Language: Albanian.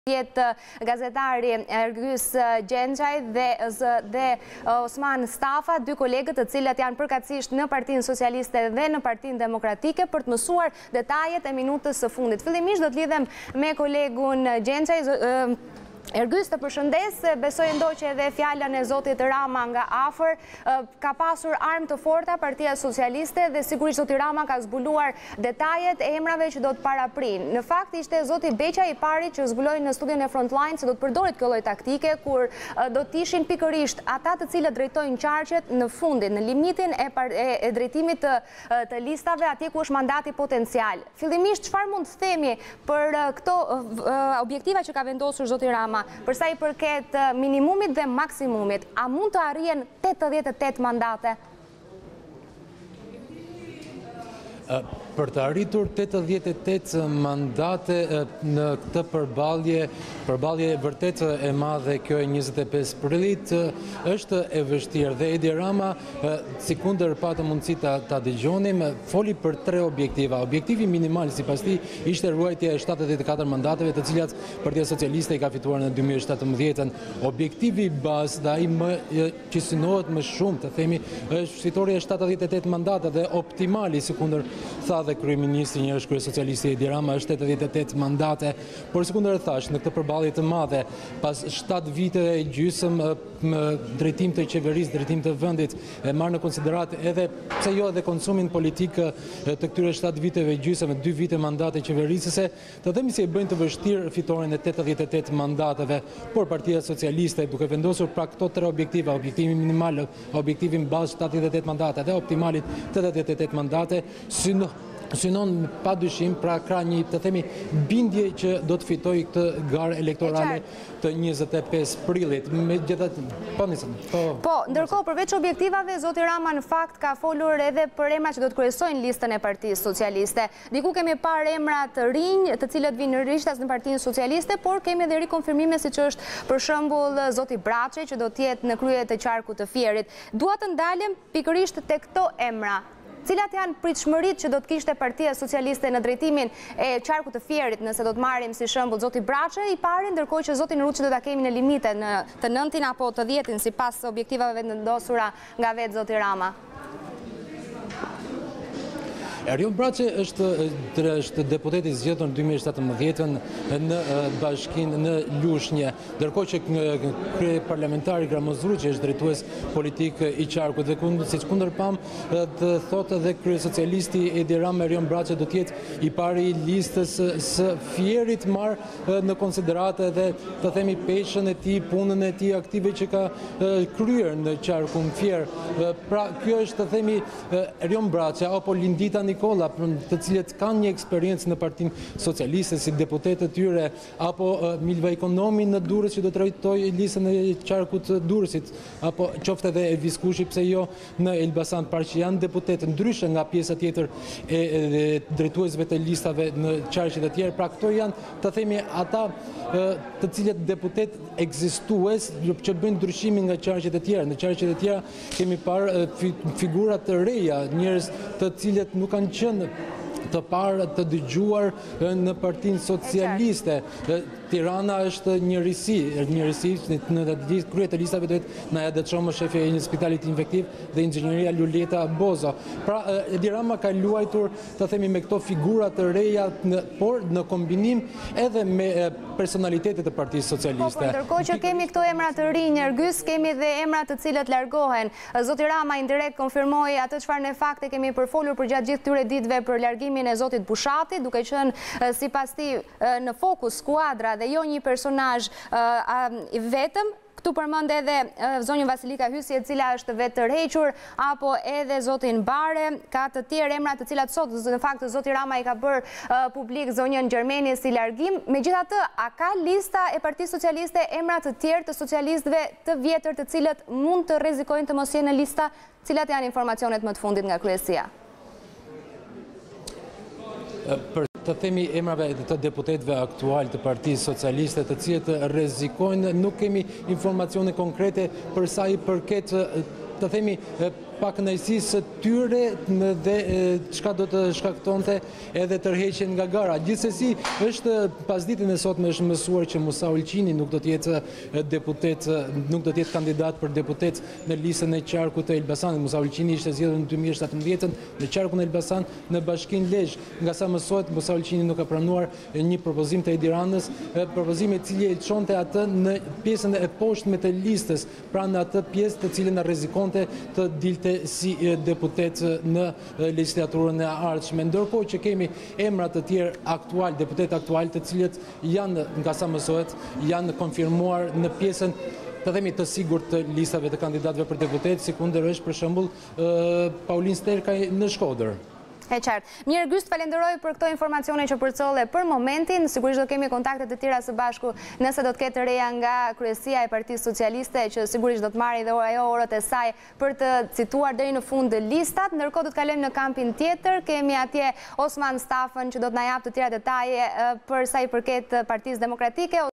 Jetë gazetari Ergjys Gjenxhaj dhe Osman Stafa, dy kolegët të cilët janë përkatësisht në Partinë Socialiste dhe në Partinë Demokratike për të mësuar detajet e minutës së fundit. Fillimisht do të lidhem me kolegun Gjenxhaj. Ergjys, të përshëndes, besoj ndoqë edhe fjalën e zotit Rama nga afër, ka pasur armë të forta Partia Socialiste dhe sigurisht zoti Rama ka zbuluar detajet e emrave që do të paraprin. Në fakt ishte zoti Beqa i pari që zbuloi në studion e Frontline se do të përdoret kjo lloj taktike kur do të ishin pikërisht ata të cilët drejtojnë qarqet në fundin, në limitin e drejtimit të listave atje ku është mandati potencial. Fillimisht çfarë mund të themi për këto objektiva që ka vendosur zoti Rama? Përsa i përket minimumit dhe maksimumit, a mund të arrijen 88 mandate? Për të arritur 88 mandate në këtë përballje vërtet e madhe kjo e 25 prillit është e vështirë dhe Edi Rama, sikundër patë mundësi ta dëgjonim, foli për 3 objektiva. Objektivi minimal sipas tij ishte ruajtja e 74 mandateve të cilat Partia Socialiste i ka fituar në 2017. Objektivi bazë dhe ai që synohet më shumë, të themi, është fitoria e 78 mandate dhe optimali sikundër tha dhe kryeministri njërës kryesocialisti Edi Rama është 88 mandate, por sekundër e thash, në këtë përballje të madhe, pas 7 vite e gjysëm drejtim të qeverisë, drejtim të vendit, e marrë në konsiderat edhe pse jo edhe konsumin politik të këtyre 7 viteve gjysëm, 2 vite mandate qeverisëse, të themi se i bëjnë të vështirë fitoren e 88 mandateve, por Partia Socialiste duke vendosur pra këto 3 objektiva, objektivi minimal, objektivin bazë 78 mandate dhe optimalit 88 mandate, synon pa dyshim pra ka një të themi bindje që do të fitoj këtë garë elektorale të 25 prillit. Po, ndërkohë përveç objektivave, zoti Rama në fakt ka folur edhe për emra që do të kryesojnë listën e Partisë Socialiste. Diku kemi parë emra të rinj, të cilët vinë në rishtas në Partinë Socialiste, por kemi edhe rikonfirmime siç është për shembull zoti Braçi që do të jetë në krye të qarkut të Fierit. Dua të ndalem pikërisht tek këto emra. Cilat janë pritshmëritë që do të kishte Partia Socialiste në drejtimin e qarkut të Fierit, nëse do të marrim si shembull zoti Braçi i pari, ndërkohë që zotin Ruçi do ta kemi në limite në të 9-tin apo të 10-tin sipas objektivave vendosura nga vetë zoti Rama? Erion Braçi është deputet i zgjedhur në 2017 në bashkinë në Lushnjë, ndërkohë që kryeparlamentari Gramoz Ruçi është drejtues politik i qarkut dhe siç kundërpam të thotë edhe kryesocialisti Edi Rama, Erion Braçi do të jetë i pari i listës së Fierit, marr në konsiderat edhe të themi peshën e tij, punën e tij aktive që ka kryer në qarkun Fier. Pra kjo është të themi Erion Braçi apo Lindita Nikola, të cilët kanë një eksperiencë në Partinë Socialiste si deputetë të tyre, apo Milva Ekonomi në Durrës që do të trajtojë listën e qarkut të Durrësit, apo qoftë edhe Elvis Kushi, pse jo në Elbasan, pra që janë deputetë ndryshe nga pjesa tjetër e drejtuesve të listave në qarqet e tjerë. Pra këto janë të themi ata të cilët deputet ekzistues që bëjnë ndryshimin nga qarqet e tjera. Në qarqet e tjera kemi parë figura të reja, njerëz të cilët nuk kanë qenë të parë të dëgjuar në Partinë Socialiste. Tirana është njërisi në krye të listave duhet Naja Dëçomë, shefi e një spitalit infektiv dhe inxhinieria Luleta Bozo. Pra Edi Rama ka luajtur të themi me këto figura të reja, por në kombinim edhe me personalitetet e Partisë Socialiste. Po, ndërkohë që kemi këto emra të rinj, Ergjys, kemi dhe emra të cilët largohen. Zoti Rama indirekt konfirmoi atë çfarë në fakt e kemi përfolur për gjatë gjithë këtyre ditëve për largimin e zotit Bushati, duke qenë sipas tij në fokus skuadra dhe jo një personazh vetëm. Këtu përmend edhe zonjën Vasilika Hysi, e cila është vetë tërhequr, apo edhe zotin Bare, ka të tjerë emra të cilat sot në fakt zoti Rama i ka bërë publik zonjën Gjermeni si largim. Megjithatë, a ka lista e Partisë Socialiste emra të tjerë të socialistëve të vjetër të cilët mund të rrezikojnë të mos jenë në lista? Cilat janë informacionet më të fundit nga kryesia? Për të themi emrave të deputetëve aktual të Partisë Socialiste të cilët rrezikojnë, nuk kemi informacione konkrete për sa i përket të themi pa kënaqësisë së tyre dhe çka do të shkaktonte edhe tërheqjen nga gara. Gjithsesi, është pasditën e sotme është mësuar që Musa Ulqini nuk do të jetë deputet, nuk do të jetë kandidat për deputet në listën e qarkut të Elbasanit. Musa Ulqini ishte zgjedhur në 2017 në qarkun e Elbasan në Bashkinë Lezhë. Nga sa mësohet, Musa Ulqini nuk ka pranuar një propozim të Edi Ramës, propozim i cili e çonte atë në pjesën e poshtme të listës, pra në atë pjesë të cilën rrezikonte të dilte si deputet në legjislaturën e ardhshme. Ndërkohë që kemi emra të tjerë aktual, deputet aktual, të cilët janë, nga sa mësohet, janë konfirmuar në pjesën të themi të sigurt të listave të kandidatëve për deputet, sikundër është për shembull Paulin Sterkaj në Shkodër. E qartë. Mirë, Gyst, falenderoj për këto informacione që përcolle për momentin. Sigurisht do kemi kontakte të tjera së bashku nëse do të ketë reja nga kryesia e Partisë Socialiste, që sigurisht do të marrë dhe ajo orët e saj për të cituar deri në fund listat. Ndërkohë do të kalojmë në kampin tjetër. Kemi atje Osman Stafën që do të na japë të tjera detaje për sa i përket Partisë Demokratike.